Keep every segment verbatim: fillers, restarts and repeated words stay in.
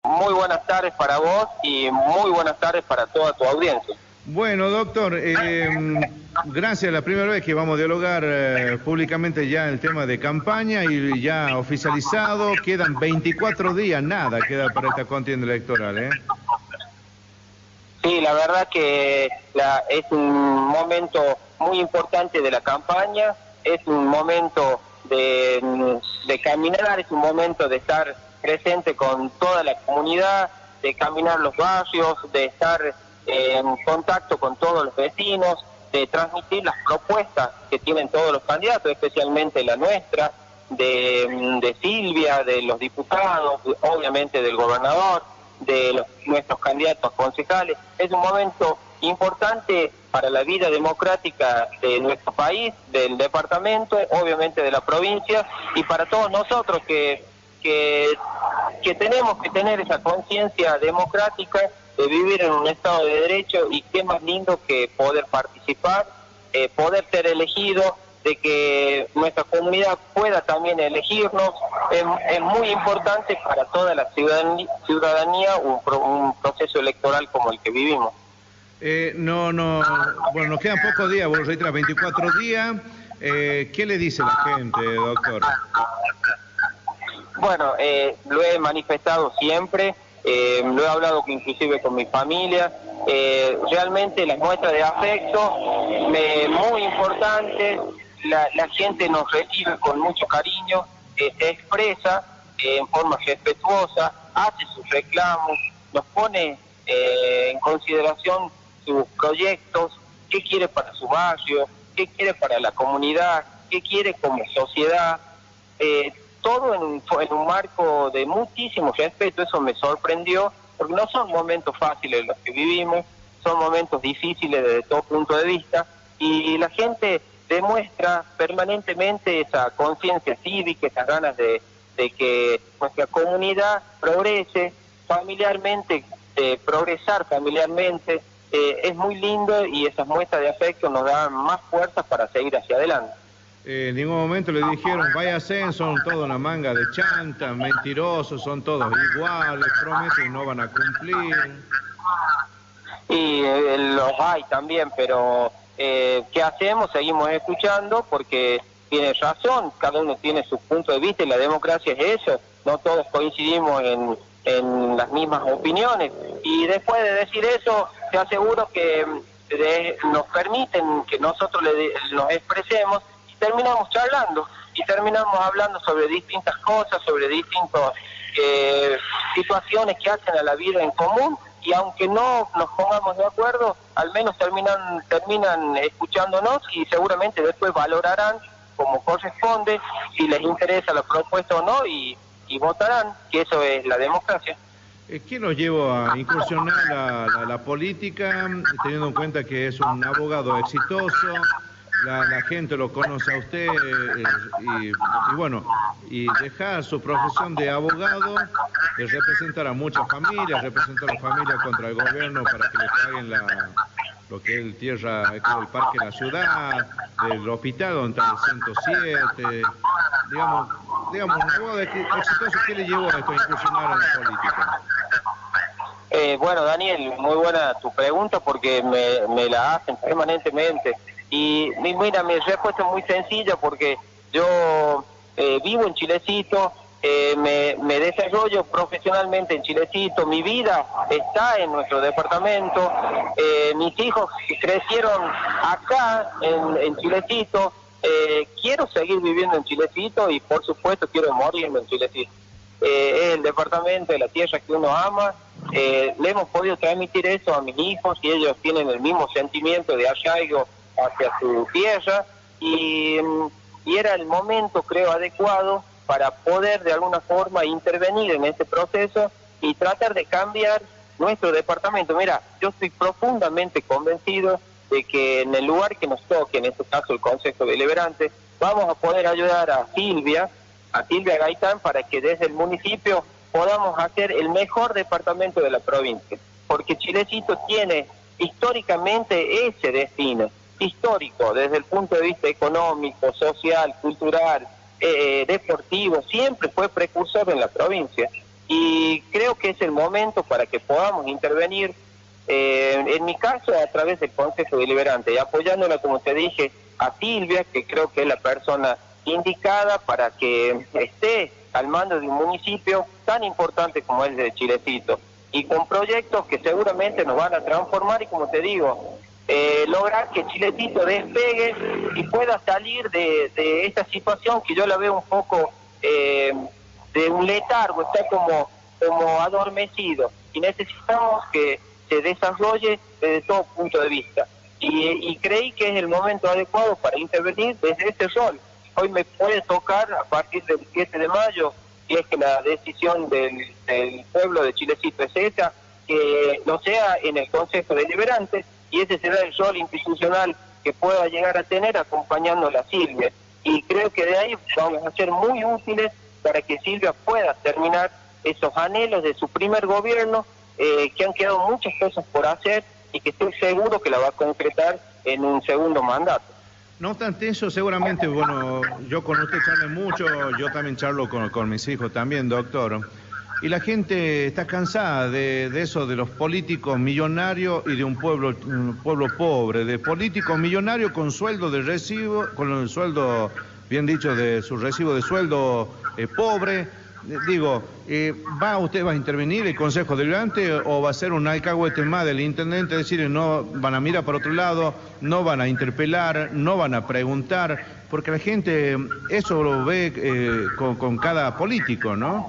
Muy buenas tardes para vos y muy buenas tardes para toda tu audiencia. Bueno, doctor, eh, gracias. La primera vez que vamos a dialogar eh, públicamente ya el tema de campaña y ya oficializado. Quedan veinticuatro días, nada queda para esta contienda electoral, ¿eh? Sí, la verdad que la, es un momento muy importante de la campaña, es un momento de, de caminar, es un momento de estar presente con toda la comunidad, de caminar los barrios, de estar en contacto con todos los vecinos, de transmitir las propuestas que tienen todos los candidatos, especialmente la nuestra, de, de Silvia, de los diputados, obviamente del gobernador, de los, nuestros candidatos concejales. Es un momento importante para la vida democrática de nuestro país, del departamento, obviamente de la provincia, y para todos nosotros que, que, que tenemos que tener esa conciencia democrática de vivir en un Estado de Derecho, y qué más lindo que poder participar, eh, poder ser elegido, de que nuestra comunidad pueda también elegirnos. Es, es muy importante para toda la ciudadanía, ciudadanía un, pro, un proceso electoral como el que vivimos. Eh, no, no, bueno, nos quedan pocos días, vos reiteras veinticuatro días. Eh, ¿Qué le dice la gente, doctor? Bueno, eh, lo he manifestado siempre, eh, lo he hablado inclusive con mi familia. Eh, realmente las muestras de afecto, me, muy importantes. La, la gente nos recibe con mucho cariño, eh, se expresa eh, en forma respetuosa, hace sus reclamos, nos pone eh, en consideración sus proyectos, qué quiere para su barrio, qué quiere para la comunidad, qué quiere como sociedad, eh, todo en un, en un marco de muchísimo respeto. Eso me sorprendió, porque no son momentos fáciles los que vivimos, son momentos difíciles desde todo punto de vista, y la gente demuestra permanentemente esa conciencia cívica, esas ganas de, de que nuestra comunidad progrese familiarmente, de progresar familiarmente. Eh, es muy lindo, y esas muestras de afecto nos dan más fuerzas para seguir hacia adelante. Eh, en ningún momento le dijeron, váyase, son toda una manga de chantas, mentirosos, son todos iguales, prometen y no van a cumplir. Y eh, los hay también, pero eh, ¿qué hacemos? Seguimos escuchando, porque tiene razón, cada uno tiene su punto de vista, y la democracia es eso, no todos coincidimos en, en las mismas opiniones. Y después de decir eso, te aseguro que de, nos permiten que nosotros le, nos expresemos, y terminamos charlando, y terminamos hablando sobre distintas cosas, sobre distintas eh, situaciones que hacen a la vida en común. Y aunque no nos pongamos de acuerdo, al menos terminan terminan escuchándonos, y seguramente después valorarán como corresponde si les interesa la propuesta o no, y, y votarán, que eso es la democracia. ¿Qué lo llevó a incursionar la, la, la política, teniendo en cuenta que es un abogado exitoso? La, la gente lo conoce a usted, eh, y, y bueno, y dejar su profesión de abogado, de representar a muchas familias, representar a la familia contra el gobierno para que le paguen la, lo que es el tierra, el parque de la ciudad, del hospital donde está el ciento siete, digamos, digamos, un abogado exitoso. ¿Qué le llevó a esto, a incursionar en la política? Eh, bueno, Daniel, muy buena tu pregunta, porque me, me la hacen permanentemente. Y mira, mi respuesta es muy sencilla, porque yo eh, vivo en Chilecito, eh, me, me desarrollo profesionalmente en Chilecito, mi vida está en nuestro departamento, eh, mis hijos crecieron acá en, en Chilecito, eh, quiero seguir viviendo en Chilecito, y por supuesto quiero morirme en Chilecito. Eh, es el departamento, de la tierra que uno ama. Eh, le hemos podido transmitir eso a mis hijos, y ellos tienen el mismo sentimiento de arraigo hacia su tierra, y, y era el momento, creo, adecuado para poder de alguna forma intervenir en este proceso y tratar de cambiar nuestro departamento. Mira, yo estoy profundamente convencido de que en el lugar que nos toque, en este caso el Consejo Deliberante, vamos a poder ayudar a Silvia, a Silvia Gaitán, para que desde el municipio podamos hacer el mejor departamento de la provincia, porque Chilecito tiene históricamente ese destino, histórico, desde el punto de vista económico, social, cultural, eh, deportivo, siempre fue precursor en la provincia. y creo que es el momento para que podamos intervenir, eh, en mi caso a través del Consejo Deliberante, y apoyándola, como te dije, a Silvia, que creo que es la persona indicada para que esté al mando de un municipio tan importante como el de Chilecito, y con proyectos que seguramente nos van a transformar y, como te digo, eh, lograr que Chilecito despegue y pueda salir de, de esta situación que yo la veo un poco eh, de un letargo, está como, como adormecido, y necesitamos que se desarrolle desde todo punto de vista. Y, y creí que es el momento adecuado para intervenir desde este rol. Hoy me puede tocar a partir del siete de mayo, si es que la decisión del, del pueblo de Chilecito es esa, que no sea en el Consejo Deliberante, y ese será el rol institucional que pueda llegar a tener acompañando a la Silvia. Y creo que de ahí vamos a ser muy útiles para que Silvia pueda terminar esos anhelos de su primer gobierno, eh, que han quedado muchas cosas por hacer y que estoy seguro que la va a concretar en un segundo mandato. No obstante eso, seguramente, bueno, yo con usted charlo mucho, yo también charlo con, con mis hijos también, doctor. Y la gente está cansada de, de eso, de los políticos millonarios y de un pueblo, un pueblo pobre, de políticos millonarios con sueldo de recibo, con el sueldo, bien dicho, de su recibo de sueldo eh, pobre. Digo, eh, ¿va usted va a intervenir el Consejo Deliberante o va a ser un alcahuete más del intendente? Es decir, no van a mirar para otro lado, no van a interpelar, no van a preguntar, porque la gente eso lo ve eh, con, con cada político, ¿no?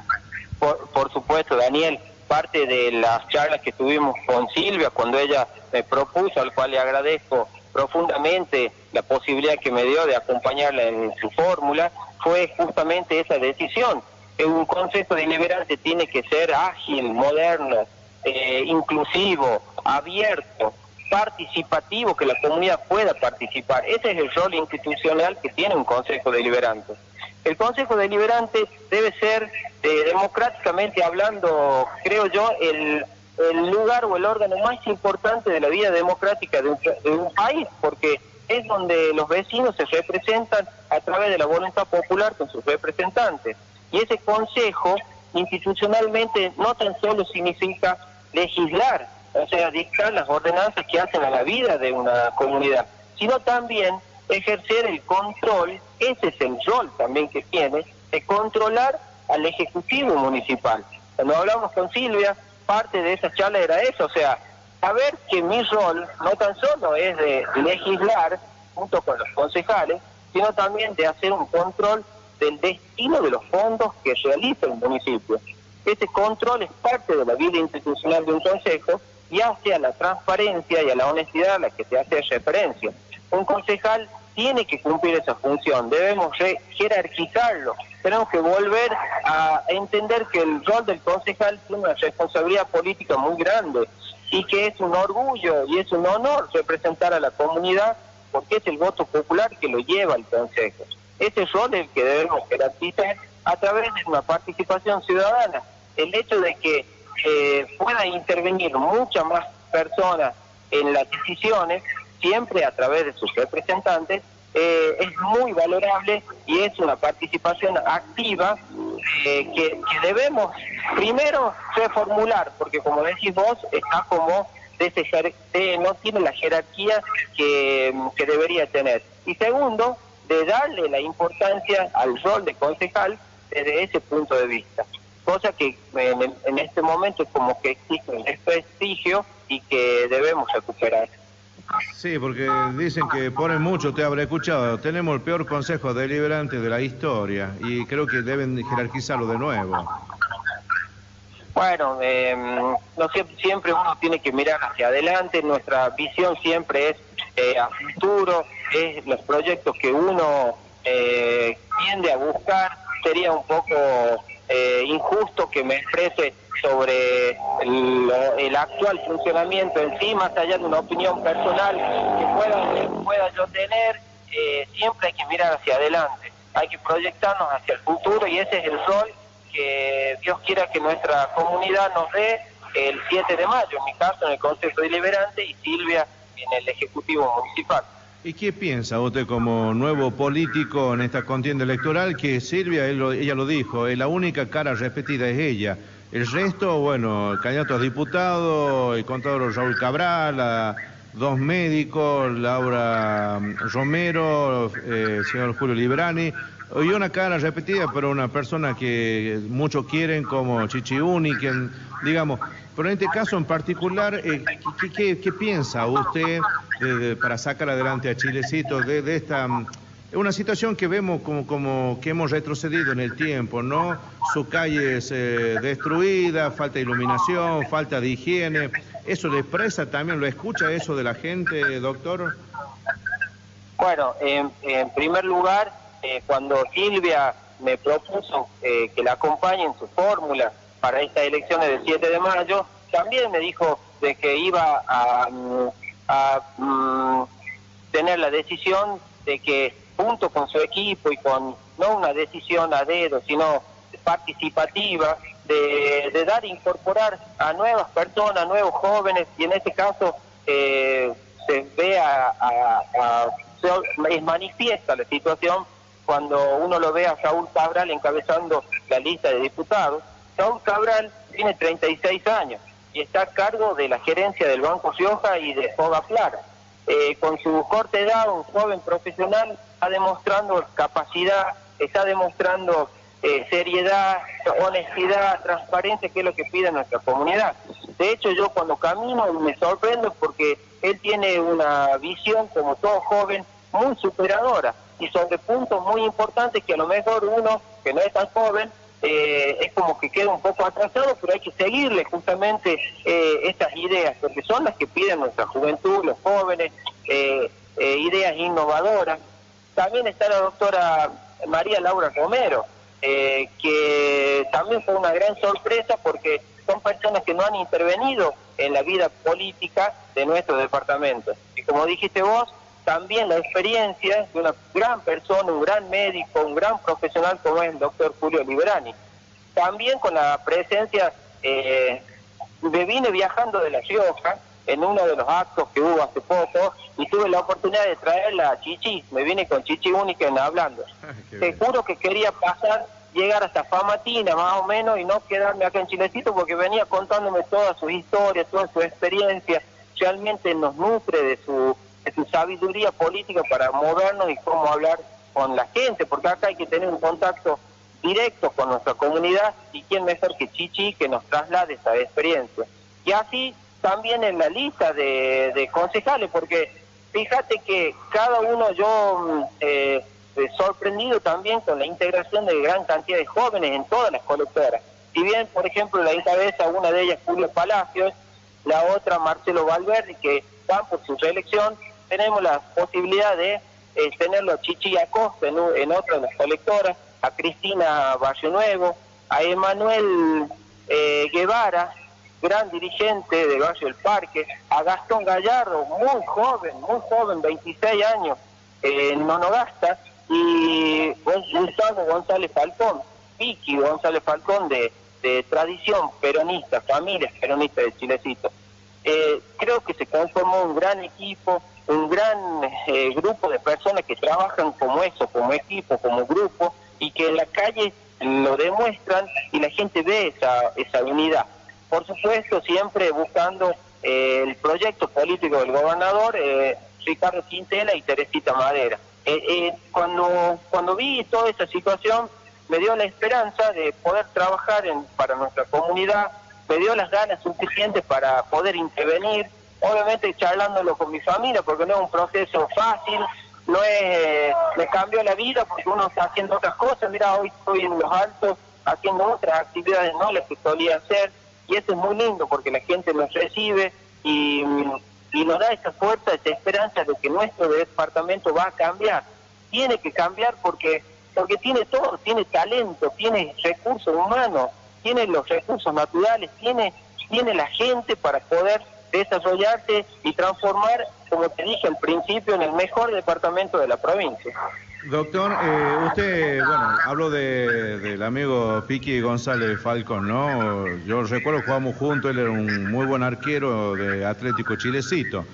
Por, por supuesto, Daniel, parte de las charlas que tuvimos con Silvia cuando ella me propuso, al cual le agradezco profundamente la posibilidad que me dio de acompañarla en su fórmula, fue justamente esa decisión. Un Consejo Deliberante tiene que ser ágil, moderno, eh, inclusivo, abierto, participativo, que la comunidad pueda participar. Ese es el rol institucional que tiene un Consejo Deliberante. El Consejo Deliberante debe ser, eh, democráticamente hablando, creo yo, el, el lugar o el órgano más importante de la vida democrática de un, de un país, porque es donde los vecinos se representan a través de la voluntad popular con sus representantes. Y ese consejo institucionalmente no tan solo significa legislar, o sea, dictar las ordenanzas que hacen a la vida de una comunidad, sino también ejercer el control, ese es el rol también que tiene, de controlar al Ejecutivo Municipal. Cuando hablamos con Silvia, parte de esa charla era eso, o sea, saber que mi rol no tan solo es de legislar junto con los concejales, sino también de hacer un control del destino de los fondos que realiza el municipio. Ese control es parte de la vida institucional de un consejo y hace a la transparencia y a la honestidad a la que se hace referencia. Un concejal tiene que cumplir esa función, debemos jerarquizarlo, tenemos que volver a entender que el rol del concejal tiene una responsabilidad política muy grande y que es un orgullo y es un honor representar a la comunidad porque es el voto popular que lo lleva al consejo. Ese rol es el que debemos jerarquizar a través de una participación ciudadana. El hecho de que eh, pueda intervenir muchas más personas en las decisiones, siempre a través de sus representantes, eh, es muy valorable y es una participación activa eh, que, que debemos primero reformular, porque como decís vos, está como de, de, no tiene la jerarquía que, que debería tener. Y segundo, de darle la importancia al rol de concejal desde ese punto de vista. Cosa que en, en este momento es como que existe un desprestigio y que debemos recuperar. Sí, porque dicen que ponen mucho, te habré escuchado, tenemos el peor consejo deliberante de la historia y creo que deben jerarquizarlo de nuevo. Bueno, eh, no sé, siempre uno tiene que mirar hacia adelante, nuestra visión siempre es eh, a futuro, es los proyectos que uno eh, tiende a buscar. Sería un poco eh, injusto que me exprese sobre el, el actual funcionamiento en sí, más allá de una opinión personal que pueda, pueda yo tener. Eh, siempre hay que mirar hacia adelante, hay que proyectarnos hacia el futuro y ese es el rol que Dios quiera que nuestra comunidad nos dé el siete de mayo, en mi caso en el Consejo Deliberante y Silvia en el Ejecutivo Municipal. ¿Y qué piensa usted como nuevo político en esta contienda electoral? Que Silvia, él lo, ella lo dijo, eh, la única cara repetida es ella. El resto, bueno, el candidato a diputado, el contador Raúl Cabral, a dos médicos, Laura Romero, eh, el señor Julio Librani, y una cara repetida, pero una persona que muchos quieren como Chichi Uni, quien, digamos, pero en este caso en particular, eh, ¿qué, qué, qué piensa usted de, de, para sacar adelante a Chilecito de, de esta... una situación que vemos como, como que hemos retrocedido en el tiempo, ¿no? Su calle es eh, destruida, falta de iluminación, falta de higiene. ¿Eso le expresa también, lo escucha eso de la gente, doctor? Bueno, en, en primer lugar, eh, cuando Silvia me propuso eh, que la acompañe en su fórmula para estas elecciones del siete de mayo, también me dijo de que iba a, a, a tener la decisión de que junto con su equipo y con no una decisión a dedo, sino participativa, de, de dar e incorporar a nuevas personas, nuevos jóvenes, y en este caso eh, se ve a, a, a se, es manifiesta la situación cuando uno lo ve a Saúl Cabral encabezando la lista de diputados. Saúl Cabral tiene treinta y seis años y está a cargo de la gerencia del Banco Rioja y de Foga Clara. Eh, con su corta edad, un joven profesional está demostrando capacidad, está demostrando eh, seriedad, honestidad, transparencia, que es lo que pide nuestra comunidad. De hecho, yo cuando camino me sorprendo porque él tiene una visión, como todo joven, muy superadora y sobre puntos muy importantes que a lo mejor uno que no es tan joven eh, es como que queda un poco atrasado, pero hay que seguirle justamente eh, estas ideas, porque son las que piden nuestra juventud, los jóvenes, eh, eh, ideas innovadoras. También está la doctora María Laura Romero, eh, que también fue una gran sorpresa porque son personas que no han intervenido en la vida política de nuestro departamento. Y como dijiste vos, también la experiencia de una gran persona, un gran médico, un gran profesional como es el doctor Julio Librani. También con la presencia, eh, me vine viajando de La Rioja en uno de los actos que hubo hace poco y tuve la oportunidad de traerla a Chichi, me vine con Chichi Única hablando. Te juro que quería pasar, llegar hasta Famatina más o menos y no quedarme acá en Chilecito porque venía contándome todas sus historias, toda su experiencia, realmente nos nutre de su... de su sabiduría política para movernos y cómo hablar con la gente, porque acá hay que tener un contacto directo con nuestra comunidad y quién mejor que Chichi que nos traslade esa experiencia. Y así también en la lista de, de concejales, porque fíjate que cada uno, yo eh, sorprendido también con la integración de gran cantidad de jóvenes en todas las colectoras. Si bien, por ejemplo, la encabeza una de ellas Julio Palacios, la otra Marcelo Valverde, que van por su reelección, tenemos la posibilidad de eh, tenerlo a Chichi Acosta en, en otra de las colectoras, a Cristina Barrio Nuevo, a Emanuel eh, Guevara, gran dirigente del barrio del Parque, a Gastón Gallardo, muy joven, muy joven, veintiséis años, eh, en Nonogasta, y Gustavo González Falcón, Vicky González Falcón, de, de tradición peronista, familias peronistas de Chilecito. Eh, creo que se conformó un gran equipo, un gran eh, grupo de personas que trabajan como eso, como equipo, como grupo, y que en la calle lo demuestran y la gente ve esa, esa unidad. Por supuesto, siempre buscando eh, el proyecto político del gobernador, eh, Ricardo Quintela y Teresita Madera. Eh, eh, cuando, cuando vi toda esa situación, me dio la esperanza de poder trabajar en, para nuestra comunidad, me dio las ganas suficientes para poder intervenir, obviamente charlándolo con mi familia, porque no es un proceso fácil, no es, eh, me cambió la vida porque uno está haciendo otras cosas. Mira, hoy estoy en Los Altos haciendo otras actividades, no las que solía hacer, y eso es muy lindo porque la gente nos recibe y, y nos da esa fuerza, esa esperanza de que nuestro departamento va a cambiar. Tiene que cambiar porque, porque tiene todo, tiene talento, tiene recursos humanos, tiene los recursos naturales, tiene, tiene la gente para poder desarrollarse y transformar, como te dije al principio, en el mejor departamento de la provincia. Doctor, eh, usted, bueno, hablo de, del amigo Piqui González Falcón, ¿no? Yo recuerdo que jugamos juntos, él era un muy buen arquero de Atlético Chilecito.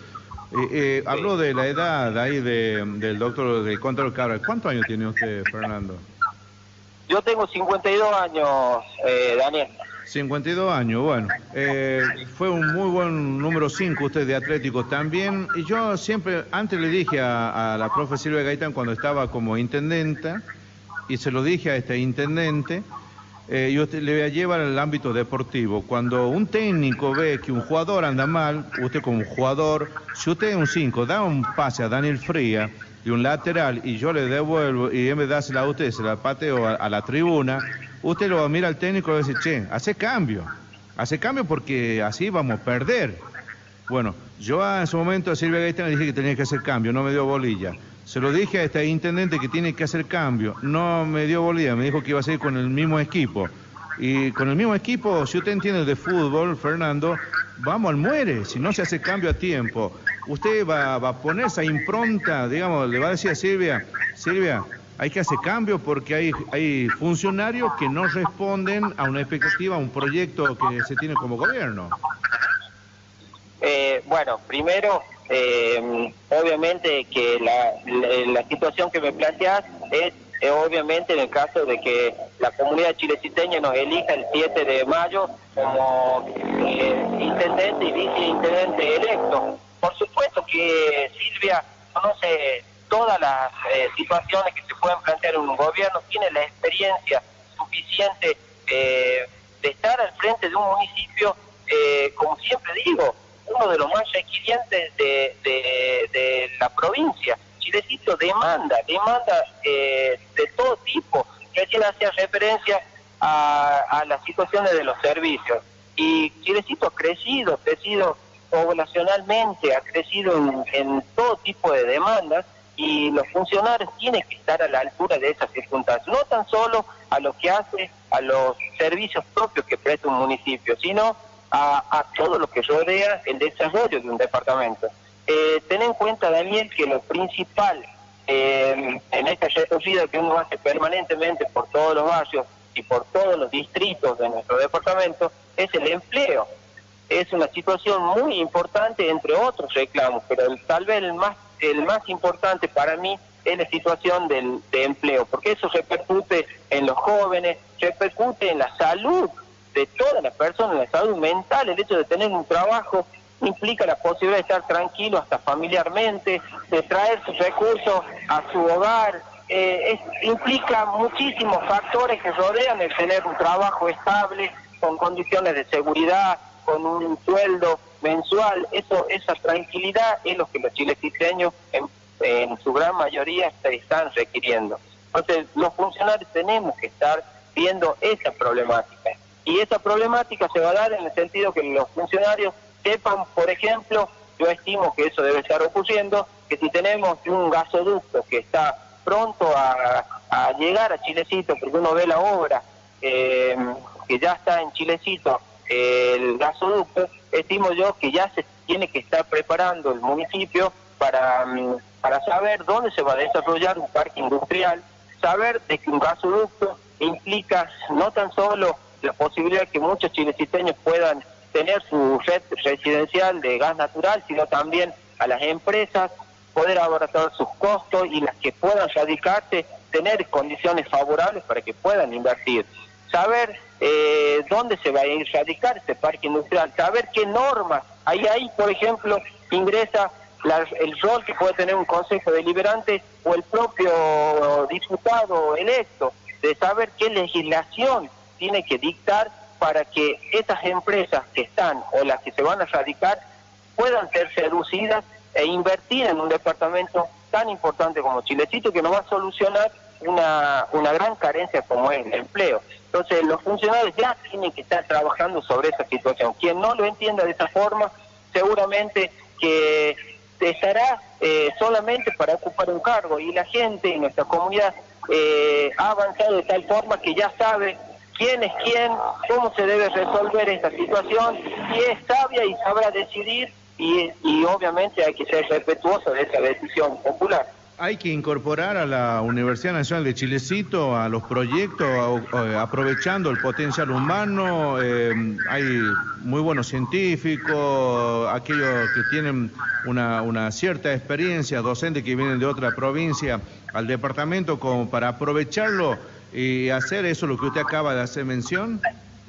Eh, eh, habló de la edad ahí de, del doctor, del contador Cabral. ¿Cuántos años tiene usted, Fernando? Yo tengo cincuenta y dos años, eh, Daniel. cincuenta y dos años, bueno. Eh, fue un muy buen número cinco usted de Atlético también. Y yo siempre, antes le dije a, a la profe Silvia Gaitán cuando estaba como intendenta, y se lo dije a este intendente, eh, yo te, le voy a llevar al ámbito deportivo. Cuando un técnico ve que un jugador anda mal, usted como jugador, si usted es un cinco, da un pase a Daniel Fría de un lateral y yo le devuelvo y en vez de dársela a usted, se la pateo a, a la tribuna, usted lo mira al técnico y le dice, che, hace cambio, hace cambio porque así vamos a perder. Bueno, yo en su momento a Silvia Gaitán le dije que tenía que hacer cambio, no me dio bolilla. Se lo dije a este intendente que tiene que hacer cambio, no me dio bolilla, me dijo que iba a seguir con el mismo equipo. Y con el mismo equipo, si usted entiende de fútbol, Fernando, vamos al muere, si no se hace cambio a tiempo. Usted va, va a poner esa impronta, digamos, le va a decir a Silvia, Silvia, hay que hacer cambio porque hay, hay funcionarios que no responden a una expectativa, a un proyecto que se tiene como gobierno. Eh, bueno, primero, eh, obviamente que la, la, la situación que me planteas es, eh, obviamente en el caso de que la comunidad chileciteña nos elija el siete de mayo como eh, intendente y viceintendente electo. Por supuesto que Silvia conoce todas las eh, situaciones que se pueden plantear en un gobierno, tiene la experiencia suficiente eh, de estar al frente de un municipio, eh, como siempre digo, uno de los más requirientes de, de, de la provincia. Chilecito demanda, demanda eh, de todo tipo. Recién hacía referencia a, a las situaciones de los servicios. Y Chilecito ha crecido, ha crecido poblacionalmente, ha crecido en, en todo tipo de demandas, y los funcionarios tienen que estar a la altura de esas circunstancias, no tan solo a lo que hace a los servicios propios que presta un municipio, sino a, a todo lo que rodea el desarrollo de un departamento. Eh, ten en cuenta, Daniel, que lo principal eh, en esta recorrida que uno hace permanentemente por todos los barrios y por todos los distritos de nuestro departamento es el empleo. Es una situación muy importante entre otros reclamos, pero el, tal vez el más el más importante para mí es la situación del de empleo, porque eso repercute en los jóvenes, repercute en la salud de todas las personas, en la salud mental. El hecho de tener un trabajo implica la posibilidad de estar tranquilo hasta familiarmente, de traer sus recursos a su hogar, eh, es, implica muchísimos factores que rodean el tener un trabajo estable, con condiciones de seguridad, con un sueldo mensual. Eso, esa tranquilidad es lo que los chileciteños en, en su gran mayoría están requiriendo. Entonces los funcionarios tenemos que estar viendo esa problemática, y esa problemática se va a dar en el sentido que los funcionarios sepan, por ejemplo, yo estimo que eso debe estar ocurriendo, que si tenemos un gasoducto que está pronto a, a llegar a Chilecito, porque uno ve la obra eh, que ya está en Chilecito, el gasoducto, estimo yo que ya se tiene que estar preparando el municipio para, para saber dónde se va a desarrollar un parque industrial, saber de que un gasoducto implica no tan solo la posibilidad de que muchos chileciteños puedan tener su red residencial de gas natural, sino también a las empresas poder abaratar sus costos, y las que puedan radicarse tener condiciones favorables para que puedan invertir. Saber eh, dónde se va a ir a radicar este parque industrial, saber qué normas, ahí ahí por ejemplo ingresa la, el rol que puede tener un consejo deliberante o el propio diputado electo, de saber qué legislación tiene que dictar para que estas empresas que están o las que se van a radicar puedan ser seducidas e invertir en un departamento tan importante como Chilecito, que nos va a solucionar una, una gran carencia como es el empleo. Entonces los funcionarios ya tienen que estar trabajando sobre esa situación. Quien no lo entienda de esa forma, seguramente que estará eh, solamente para ocupar un cargo, y la gente en nuestra comunidad eh, ha avanzado de tal forma que ya sabe quién es quién, cómo se debe resolver esta situación, y es sabia y sabrá decidir, y, y obviamente hay que ser respetuoso de esa decisión popular. Hay que incorporar a la Universidad Nacional de Chilecito a los proyectos, a, a, aprovechando el potencial humano. Eh, hay muy buenos científicos, aquellos que tienen una, una cierta experiencia, docentes que vienen de otra provincia al departamento, como para aprovecharlo y hacer eso lo que usted acaba de hacer mención.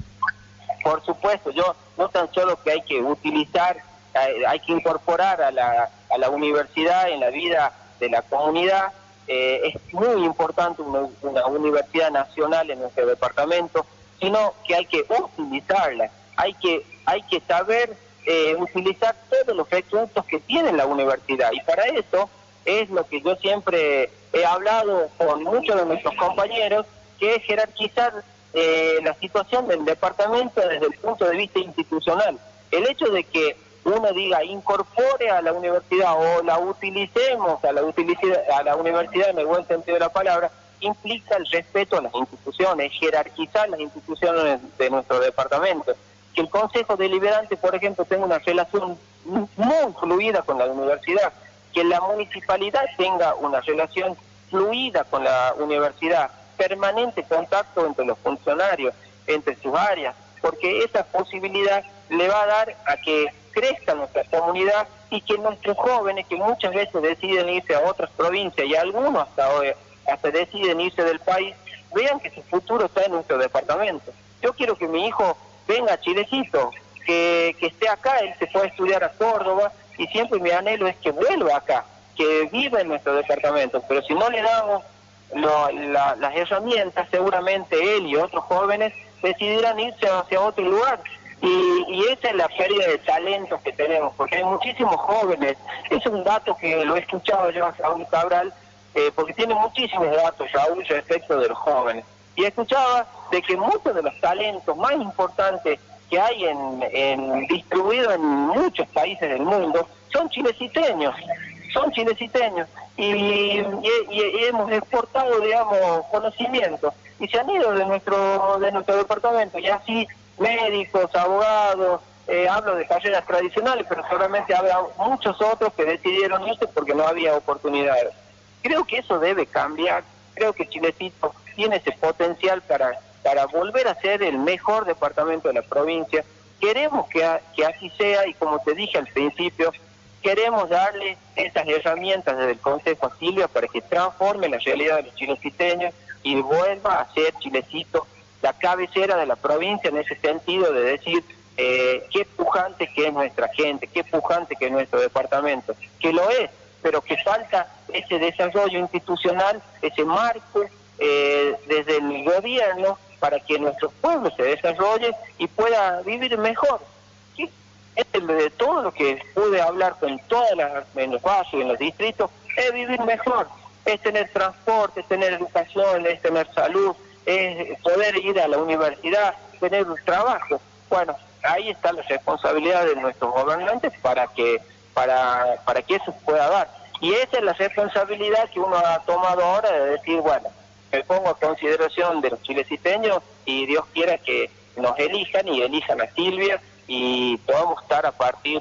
Por supuesto, yo no tan solo que hay que utilizar, hay, hay que incorporar a la, a la universidad en la vida de la comunidad. Eh, es muy importante una, una universidad nacional en nuestro departamento, sino que hay que utilizarla, hay que, hay que saber eh, utilizar todos los recursos que tiene la universidad, y para eso es lo que yo siempre he hablado con muchos de nuestros compañeros, que es jerarquizar eh, la situación del departamento desde el punto de vista institucional. El hecho de que uno diga incorpore a la universidad o la utilicemos a la, utilicidad, a la universidad en el buen sentido de la palabra, implica el respeto a las instituciones, jerarquizar las instituciones de nuestro departamento. Que el Consejo Deliberante, por ejemplo, tenga una relación muy fluida con la universidad, que la municipalidad tenga una relación fluida con la universidad, permanente contacto entre los funcionarios, entre sus áreas, porque esa posibilidad le va a dar a que crezca nuestra comunidad y que nuestros jóvenes, que muchas veces deciden irse a otras provincias y algunos hasta hoy hasta deciden irse del país, vean que su futuro está en nuestro departamento. Yo quiero que mi hijo venga a Chilecito, que, que esté acá, él se puede estudiar a Córdoba, y siempre mi anhelo es que vuelva acá, que viva en nuestro departamento, pero si no le damos lo, la, las herramientas, seguramente él y otros jóvenes decidirán irse hacia otro lugar. Y, y esa es la pérdida de talentos que tenemos, porque hay muchísimos jóvenes. Es un dato que lo he escuchado yo a Raúl Cabral, eh, porque tiene muchísimos datos, Raúl, respecto de los jóvenes. Y escuchaba de que muchos de los talentos más importantes que hay en, en distribuidos en muchos países del mundo son chileciteños, son chileciteños. Y, y, y, y hemos exportado, digamos, conocimientos, y se han ido de nuestro, de nuestro departamento, y así médicos, abogados, eh, hablo de carreras tradicionales, pero seguramente habrá muchos otros que decidieron irse porque no había oportunidades. Creo que eso debe cambiar, creo que Chilecito tiene ese potencial para, para volver a ser el mejor departamento de la provincia. Queremos que, que así sea, y como te dije al principio, queremos darle esas herramientas desde el Consejo a Silvia para que transforme la realidad de los chileciteños y vuelva a ser Chilecito la cabecera de la provincia, en ese sentido de decir eh, qué pujante que es nuestra gente, qué pujante que es nuestro departamento, que lo es, pero que falta ese desarrollo institucional, ese marco eh, desde el gobierno para que nuestro pueblo se desarrolle y pueda vivir mejor. ¿Sí? Este, de todo lo que pude hablar con todas las, en los barrios, en los distritos, es vivir mejor, es tener transporte, es tener educación, es tener salud, es poder ir a la universidad, tener un trabajo. Bueno, ahí está la responsabilidad de nuestros gobernantes para que para para que eso pueda dar. Y esa es la responsabilidad que uno ha tomado ahora de decir, bueno, me pongo a consideración de los chileciteños y Dios quiera que nos elijan y elijan a Silvia y podamos estar a partir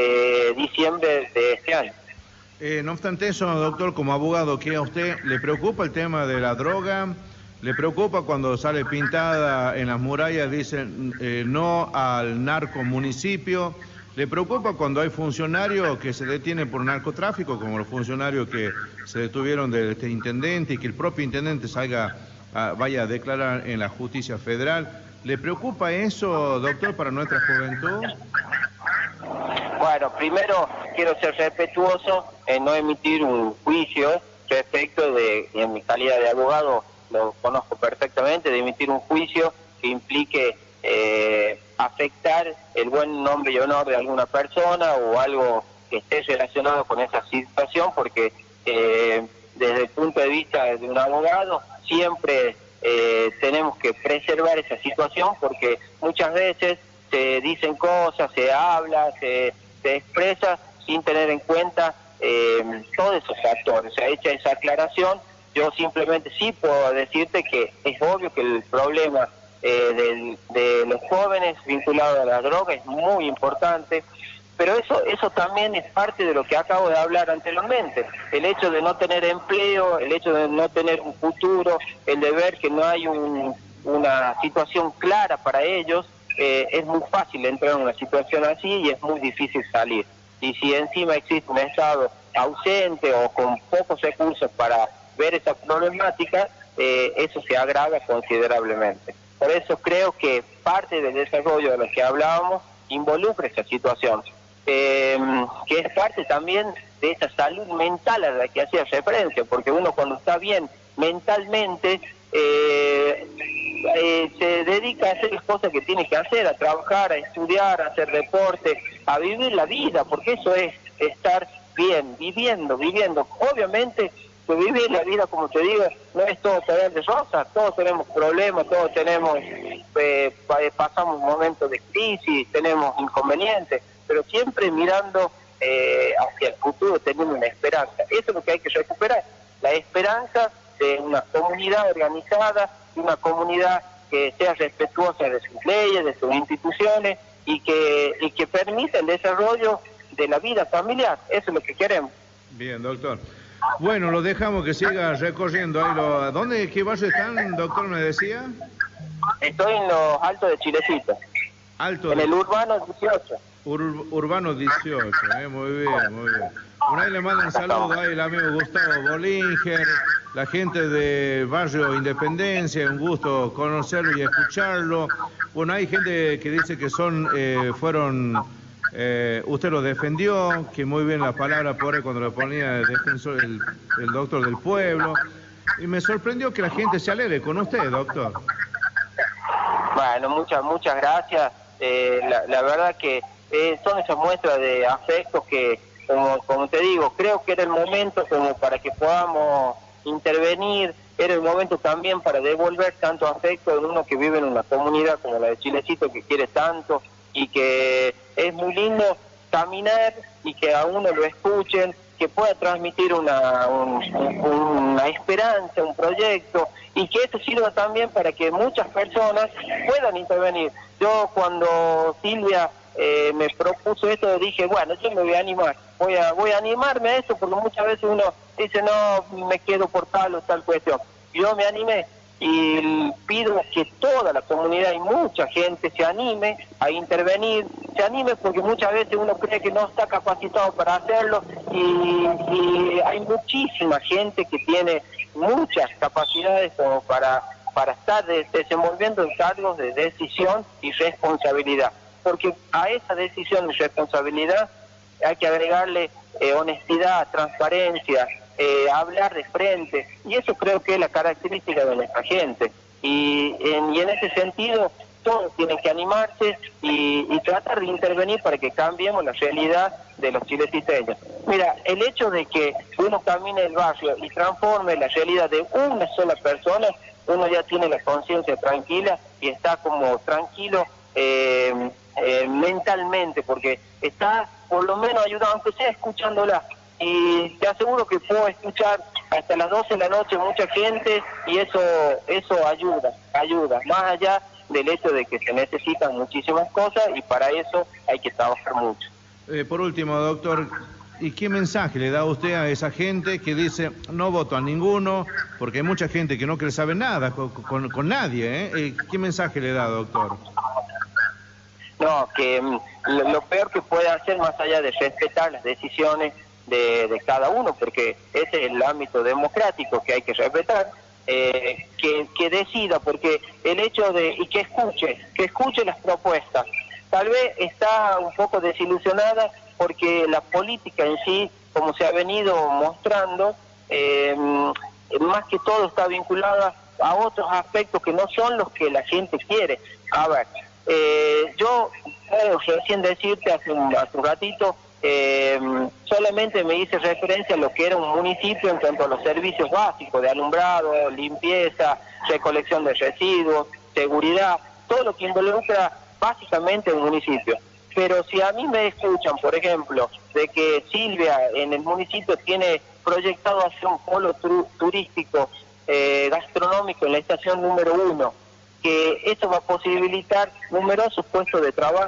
de diciembre de este año. Eh, no obstante eso, doctor, como abogado, ¿qué a usted le preocupa el tema de la droga? ¿Le preocupa cuando sale pintada en las murallas, dicen eh, no al narcomunicipio? ¿Le preocupa cuando hay funcionarios que se detienen por narcotráfico, como los funcionarios que se detuvieron de este intendente y que el propio intendente salga, a, vaya a declarar en la justicia federal? ¿Le preocupa eso, doctor, para nuestra juventud? Bueno, primero quiero ser respetuoso en no emitir un juicio respecto de, en mi calidad de abogado, lo conozco perfectamente, de emitir un juicio que implique eh, afectar el buen nombre y honor de alguna persona o algo que esté relacionado con esa situación, porque eh, desde el punto de vista de un abogado siempre eh, tenemos que preservar esa situación, porque muchas veces se dicen cosas, se habla, se, se expresa sin tener en cuenta eh, todos esos factores. Se ha hecho esa aclaración. Yo simplemente sí puedo decirte que es obvio que el problema eh, del, de los jóvenes vinculados a la droga es muy importante, pero eso eso también es parte de lo que acabo de hablar anteriormente, el hecho de no tener empleo, el hecho de no tener un futuro, el de ver que no hay un, una situación clara para ellos, eh, es muy fácil entrar en una situación así y es muy difícil salir. Y si encima existe un Estado ausente o con pocos recursos para ver esa problemática, eh, eso se agrava considerablemente. Por eso creo que parte del desarrollo de lo que hablábamos involucra esa situación, eh, que es parte también de esa salud mental a la que hacía referencia, porque uno cuando está bien mentalmente eh, eh, se dedica a hacer las cosas que tiene que hacer, a trabajar, a estudiar, a hacer deporte, a vivir la vida, porque eso es estar bien, viviendo, viviendo. Obviamente que vivir la vida, como te digo, no es todo color de rosa, todos tenemos problemas, todos tenemos, eh, pasamos momentos de crisis, tenemos inconvenientes, pero siempre mirando eh, hacia el futuro, teniendo una esperanza. Eso es lo que hay que recuperar, la esperanza de una comunidad organizada, de una comunidad que sea respetuosa de sus leyes, de sus instituciones y que, y que permita el desarrollo de la vida familiar. Eso es lo que queremos. Bien, doctor. Bueno, lo dejamos que siga recorriendo ahí. Lo, ¿Dónde, qué barrio están, doctor, me decía? Estoy en los Altos de Chilecito. Alto en de... el Urbano dieciocho. Ur, urbano dieciocho, eh, muy bien, muy bien. Por ahí le mandan saludos ahí el amigo Gustavo Bollinger, la gente de Barrio Independencia, un gusto conocerlo y escucharlo. Bueno, hay gente que dice que son, eh, fueron, eh, usted lo defendió, que muy bien la palabra por ahí cuando lo ponía el defensor, el, el doctor del pueblo. Y me sorprendió que la gente se alegre con usted, doctor. Bueno, muchas, muchas gracias. Eh, la, la verdad que eh, son esas muestras de afecto que, como, como te digo, creo que era el momento como para que podamos intervenir, era el momento también para devolver tanto afecto en uno que vive en una comunidad como la de Chilecito, que quiere tanto y que es muy lindo caminar y que a uno lo escuchen, que pueda transmitir una, un, una esperanza, un proyecto, y que esto sirva también para que muchas personas puedan intervenir. Yo cuando Silvia eh, me propuso esto, dije, bueno, yo me voy a animar, voy a, voy a animarme a esto, porque muchas veces uno dice, no, me quedo por tal o tal cuestión. Yo me animé y pido que toda la comunidad y mucha gente se anime a intervenir, se anime porque muchas veces uno cree que no está capacitado para hacerlo y, y hay muchísima gente que tiene muchas capacidades como para, para estar de, desenvolviendo en cargos de decisión y responsabilidad, porque a esa decisión y responsabilidad hay que agregarle eh, honestidad, transparencia, Eh, hablar de frente, y eso creo que es la característica de nuestra gente, y en, y en ese sentido todos tienen que animarse y, y tratar de intervenir para que cambiemos la realidad de los chileciteños. Mira, el hecho de que uno camine el barrio y transforme la realidad de una sola persona, uno ya tiene la conciencia tranquila y está como tranquilo eh, eh, mentalmente, porque está por lo menos ayudando, aunque sea escuchándola. Y te aseguro que puedo escuchar hasta las doce de la noche mucha gente y eso eso ayuda, ayuda, más allá del hecho de que se necesitan muchísimas cosas y para eso hay que trabajar mucho. Eh, por último, doctor, ¿y qué mensaje le da usted a esa gente que dice no voto a ninguno? Porque hay mucha gente que no quiere saber nada con, con, con nadie, ¿eh? ¿Qué mensaje le da, doctor? No, que mm, lo, lo peor que puede hacer, más allá de respetar las decisiones De, de cada uno, porque ese es el ámbito democrático que hay que respetar, eh, que, que decida, porque el hecho de, y que escuche, que escuche las propuestas. Tal vez está un poco desilusionada porque la política en sí, como se ha venido mostrando, eh, más que todo está vinculada a otros aspectos que no son los que la gente quiere. A ver, eh, yo puedo recién decirte hace un, hace un ratito, Eh, solamente me hice referencia a lo que era un municipio en cuanto a los servicios básicos de alumbrado, limpieza, recolección de residuos, seguridad, todo lo que involucra básicamente un municipio. Pero si a mí me escuchan, por ejemplo, de que Silvia en el municipio tiene proyectado hacer un polo turístico eh, gastronómico en la estación número uno, que eso va a posibilitar numerosos puestos de trabajo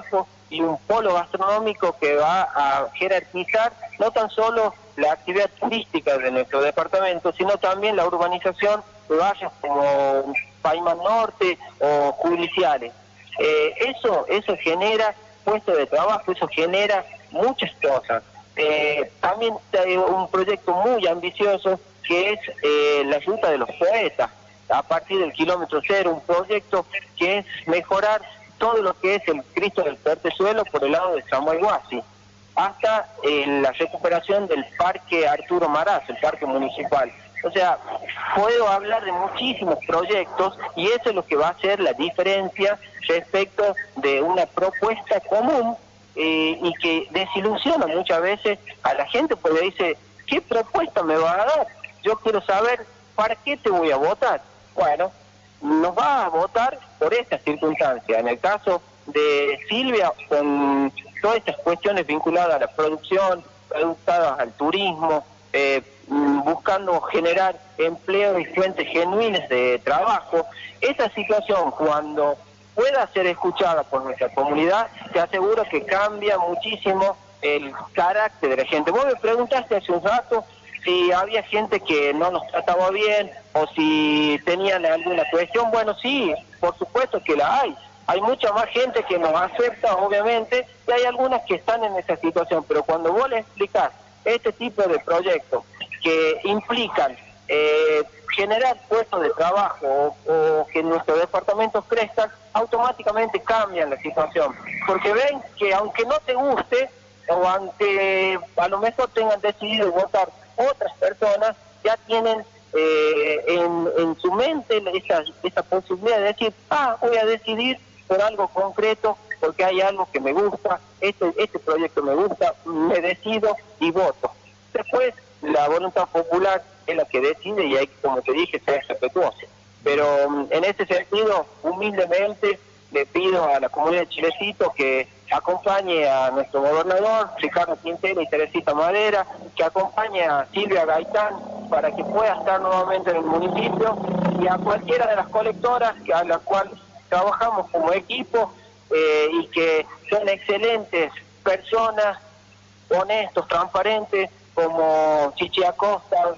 y un polo gastronómico que va a jerarquizar no tan solo la actividad turística de nuestro departamento, sino también la urbanización de barrios como Paimán Norte o judiciales. Eh, eso, eso genera puestos de trabajo, eso genera muchas cosas. Eh, también hay un proyecto muy ambicioso que es eh, la Ruta de los Poetas, a partir del kilómetro cero, un proyecto que es mejorar todo lo que es el Cristo del Pertezuelo por el lado de Samuel Guasi, hasta eh, la recuperación del Parque Arturo Maraz, el parque municipal. O sea, puedo hablar de muchísimos proyectos y eso es lo que va a hacer la diferencia respecto de una propuesta común eh, y que desilusiona muchas veces a la gente porque dice, ¿qué propuesta me va a dar? Yo quiero saber para qué te voy a votar. Bueno, nos va a votar por esta circunstancia. En el caso de Silvia, con todas estas cuestiones vinculadas a la producción, adaptadas al turismo, eh, buscando generar empleo y fuentes genuinas de trabajo, esta situación cuando pueda ser escuchada por nuestra comunidad, te aseguro que cambia muchísimo el carácter de la gente. Vos me preguntaste hace un rato si había gente que no nos trataba bien o si tenían alguna cuestión. Bueno, sí, por supuesto que la hay. Hay mucha más gente que nos acepta, obviamente, y hay algunas que están en esa situación, pero cuando vos le explicás este tipo de proyectos que implican eh, generar puestos de trabajo o, o que nuestros departamentos crezcan, automáticamente cambian la situación, porque ven que aunque no te guste, o aunque a lo mejor tengan decidido votar otras personas, ya tienen eh, en, en su mente esa, esa posibilidad de decir, ah, voy a decidir por algo concreto, porque hay algo que me gusta, este, este proyecto me gusta, me decido y voto. Después, la voluntad popular es la que decide y hay, como te dije, ser respetuoso. Pero um, en ese sentido, humildemente, le pido a la comunidad de Chilecito que acompañe a nuestro gobernador, Ricardo Quintero y Teresita Madera, que acompañe a Silvia Gaitán para que pueda estar nuevamente en el municipio, y a cualquiera de las colectoras a las cuales trabajamos como equipo eh, y que son excelentes personas, honestos, transparentes, como Chichi Acosta,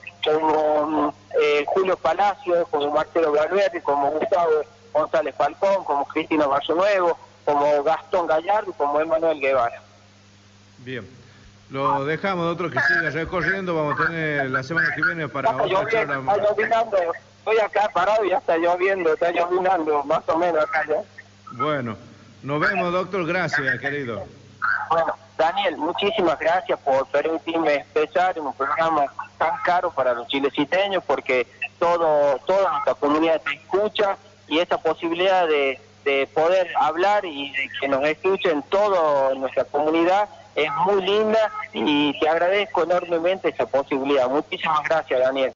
como eh, Julio Palacio, como Marcelo Valverde, como Gustavo González Falcón, como Cristina Barrio Nuevo, como Gastón Gallardo y como Emanuel Guevara. Bien, lo dejamos, otro que siga recorriendo, vamos a tener la semana que viene para está otra charla. Está llovinando, estoy acá parado y ya está lloviendo, está llovinando más o menos acá ya. Bueno, nos vemos, doctor, gracias, querido. Bueno, Daniel, muchísimas gracias por permitirme expresar en un programa tan caro para los chileciteños, porque todo toda nuestra comunidad te escucha y esa posibilidad de, de poder hablar y de que nos escuchen toda nuestra comunidad es muy linda y te agradezco enormemente esa posibilidad. Muchísimas gracias, Daniel.